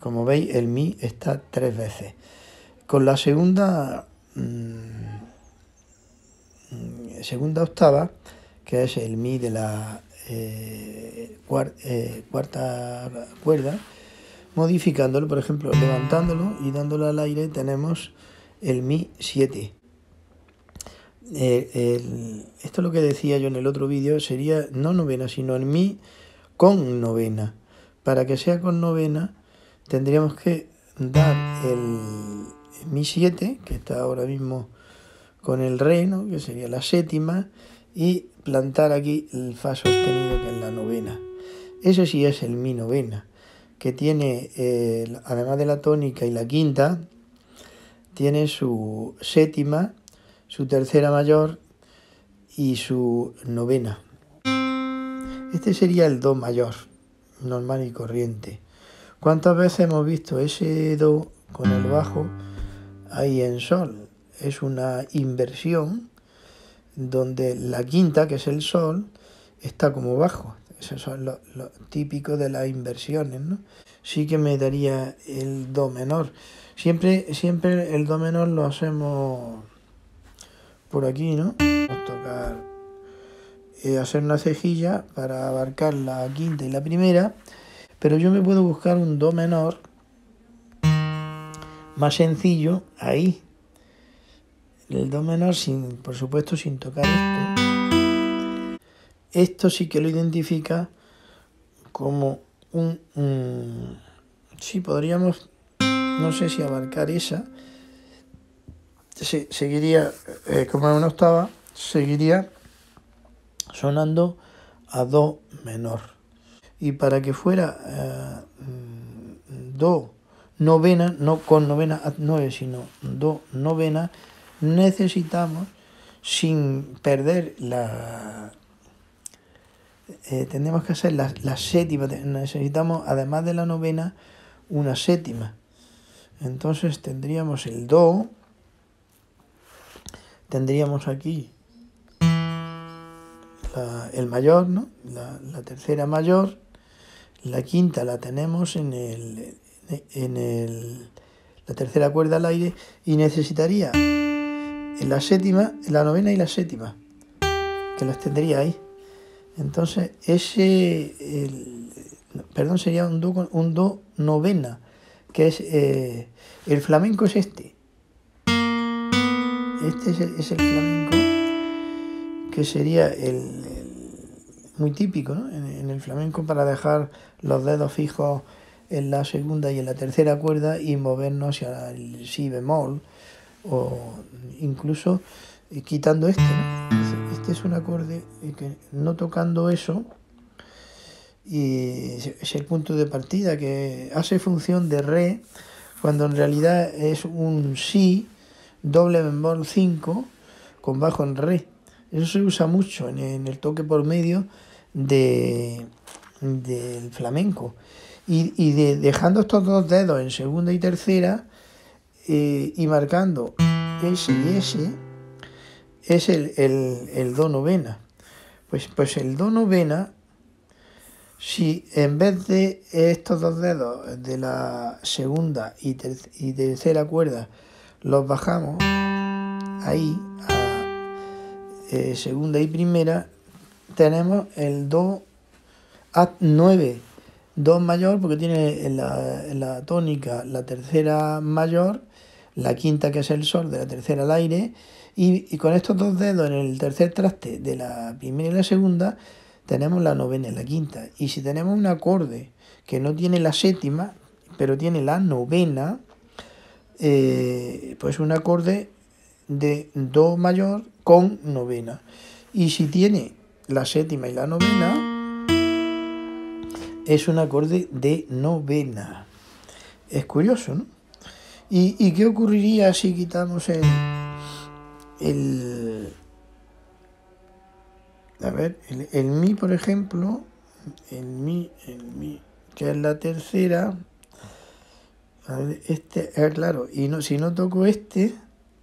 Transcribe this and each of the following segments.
Como veis, el mi está 3 veces. Con la segunda octava, que es el mi de la cuarta cuerda, modificándolo, por ejemplo, levantándolo y dándolo al aire, tenemos el mi 7. Esto es lo que decía yo en el otro vídeo, sería no novena, sino el mi con novena. Para que sea con novena, tendríamos que dar el mi 7, que está ahora mismo con el re, ¿no?, que sería la séptima, y plantar aquí el fa sostenido, que es la novena. Ese sí es el mi novena, que tiene, además de la tónica y la quinta, tiene su séptima, su tercera mayor y su novena. Este sería el do mayor, normal y corriente. ¿Cuántas veces hemos visto ese do con el bajo ahí en sol? Es una inversión donde la quinta, que es el sol, está como bajo. Eso es lo típico de las inversiones, ¿no? Sí que me daría el do menor. Siempre el do menor lo hacemos por aquí, ¿no? Vamos a tocar, hacer una cejilla para abarcar la quinta y la primera, pero yo me puedo buscar un do menor más sencillo ahí. El do menor, por supuesto, sin tocar esto. Esto sí que lo identifica como sí, podríamos, no sé si abarcar esa. Seguiría, como es una octava, seguiría sonando a do menor. Y para que fuera do novena, no con novena a 9, sino do novena, necesitamos, sin perder tenemos que hacer la séptima. Necesitamos, además de la novena, una séptima. Entonces tendríamos el do, tendríamos aquí el mayor, ¿no?, la tercera mayor, la quinta la tenemos en la tercera cuerda al aire, y necesitaría la séptima, la novena y la séptima, que las tendría ahí. Entonces sería un do novena, que es el flamenco es este. Este es el flamenco, que sería muy típico, ¿no?, en el flamenco, para dejar los dedos fijos en la segunda y en la tercera cuerda y movernos hacia el si bemol, o incluso quitando este, ¿no? Este es un acorde que, no tocando eso, y es el punto de partida, que hace función de re, cuando en realidad es un si doble bemol 5 con bajo en re. Eso se usa mucho en el toque por medio del flamenco. Y dejando estos dos dedos en segunda y tercera, y marcando ese y ese, es el do novena. Pues el do novena, si en vez de estos dos dedos de la segunda y tercera cuerda los bajamos ahí a segunda y primera, tenemos el do A9, do mayor, porque tiene en la tónica la tercera mayor, la quinta, que es el sol, de la tercera al aire, y con estos dos dedos en el tercer traste de la primera y la segunda tenemos la novena y la quinta. Y si tenemos un acorde que no tiene la séptima, pero tiene la novena, pues un acorde de do mayor con novena. Y si tiene la séptima y la novena, es un acorde de novena. Es curioso, ¿no? ¿Y qué ocurriría si quitamos el mi, por ejemplo, el mi, que es la tercera? A ver, claro, y no, si no toco ese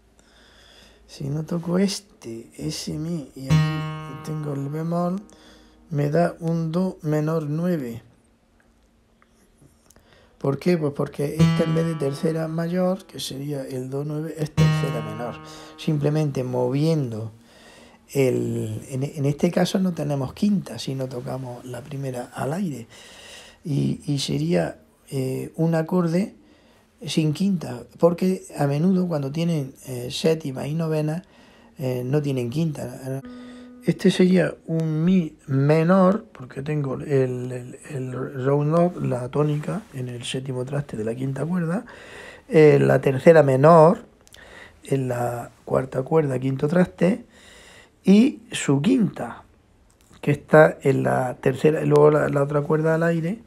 mi, y aquí tengo el bemol, me da un do menor 9. ¿Por qué? Pues porque esta en vez de tercera mayor, que sería el do9, es tercera menor. Simplemente moviendo en este caso no tenemos quinta si no tocamos la primera al aire. Y sería un acorde sin quinta, porque a menudo cuando tienen séptima y novena no tienen quinta. Este sería un mi menor, porque tengo el round off, la tónica, en el séptimo traste de la quinta cuerda, la tercera menor, en la cuarta cuerda, quinto traste, y su quinta, que está en la tercera, y luego la otra cuerda al aire.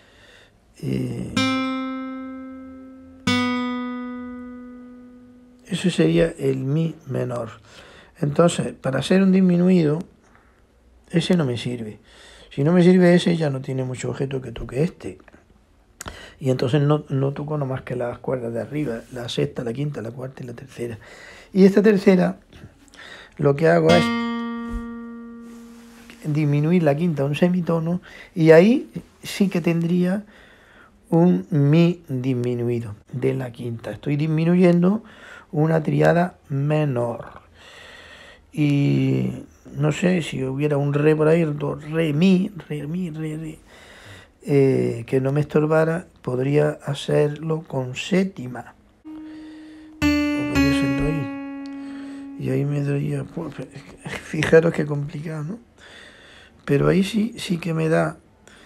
Ese sería el mi menor. Entonces, para hacer un disminuido, ese no me sirve. Si no me sirve ese, ya no tiene mucho objeto que toque este. Y entonces no toco nomás que las cuerdas de arriba, la sexta, la quinta, la cuarta y la tercera. Y esta tercera, lo que hago es disminuir la quinta a un semitono, y ahí sí que tendría un mi disminuido de la quinta. Estoy disminuyendo una tríada menor. Y no sé si hubiera un re por ahí, re, mi, que no me estorbara, podría hacerlo con séptima. O podría hacerlo ahí. Y ahí me daría, pues, fijaros qué complicado, ¿no? Pero ahí sí que me da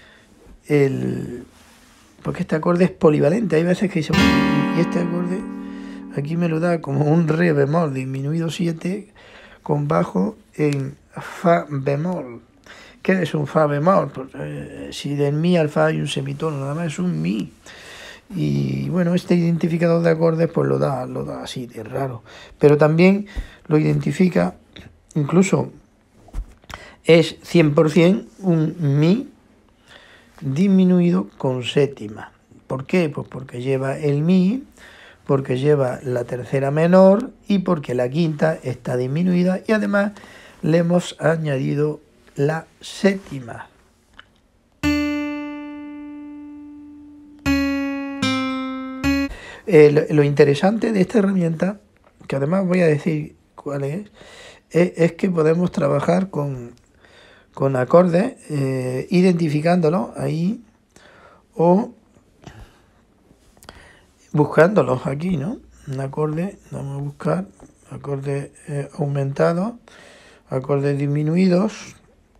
porque este acorde es polivalente. Hay veces que dice, y este acorde aquí me lo da como un re bemol disminuido 7 con bajo en fa bemol. ¿Qué es un fa bemol? Pues, si del mi al fa hay un semitono, nada más es un mi. Y bueno, este identificador de acordes pues lo da así de raro. Pero también lo identifica, incluso es 100% un mi disminuido con séptima. ¿Por qué? Pues porque lleva el mi, porque lleva la tercera menor y porque la quinta está disminuida, y además le hemos añadido la séptima. Lo interesante de esta herramienta, que además voy a decir cuál es que podemos trabajar con acordes, identificándolos ahí o buscándolos aquí, ¿no? Un acorde, vamos a buscar acordes aumentados, acordes disminuidos,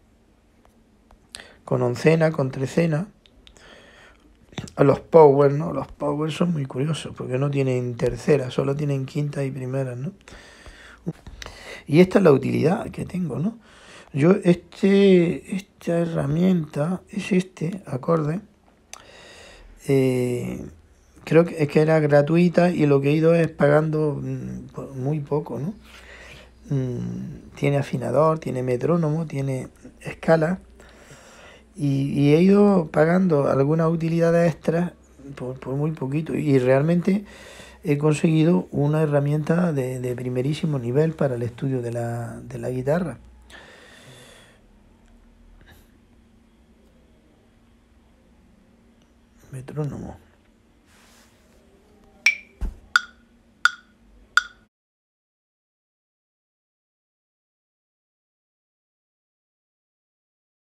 con oncena, con trecena. A los power, ¿no? Los power son muy curiosos porque no tienen tercera, solo tienen quinta y primera, ¿no? Y esta es la utilidad que tengo, ¿no? Yo esta herramienta es este acorde. Creo que es que era gratuita y lo que he ido es pagando muy poco, ¿no? Tiene afinador, tiene metrónomo, tiene escala, y he ido pagando algunas utilidades extras por muy poquito, y realmente he conseguido una herramienta de primerísimo nivel para el estudio de la guitarra. Metrónomo.